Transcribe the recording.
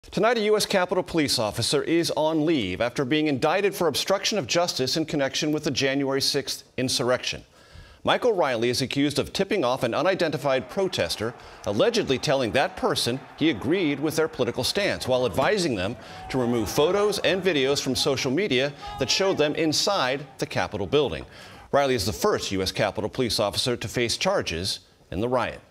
Tonight, a U.S. Capitol police officer is on leave after being indicted for obstruction of justice in connection with the January 6th insurrection. Michael Riley is accused of tipping off an unidentified protester, allegedly telling that person he agreed with their political stance, while advising them to remove photos and videos from social media that showed them inside the Capitol building. Riley is the first U.S. Capitol police officer to face charges in the riot.